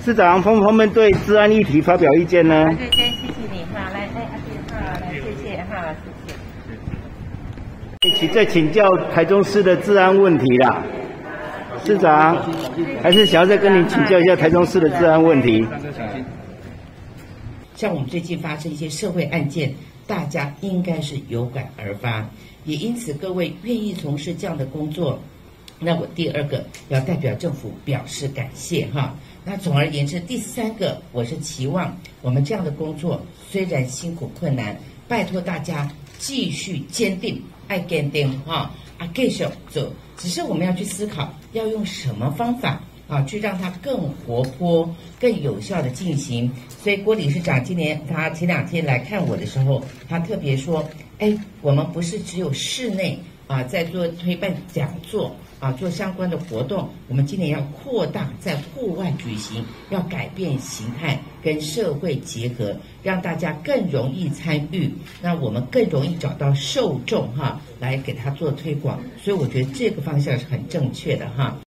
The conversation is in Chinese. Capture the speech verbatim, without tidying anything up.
市长方不方便对治安议题发表意见呢？ 对对，谢谢你哈，来，哎，阿姐哈，来，谢谢哈，谢谢。 请再请教台中市的治安问题啦，市长，还是想要再跟您请教一下台中市的治安问题。 像我们最近发生一些社会案件，大家应该是有感而发，也因此各位愿意从事这样的工作，那我第二个要代表政府表示感谢哈。那总而言之，第三个我是期望我们这样的工作虽然辛苦困难，拜托大家继续坚定，爱坚定哈啊，继续做。只是我们要去思考要用什么方法啊，去让它更活泼、更有效的进行。所以郭理事长今年他前两天来看我的时候，他特别说：“哎，我们不是只有室内啊在做推办讲座啊，做相关的活动，我们今年要扩大在户外举行，要改变形态，跟社会结合，让大家更容易参与，那我们更容易找到受众哈，来给他做推广。所以我觉得这个方向是很正确的哈。”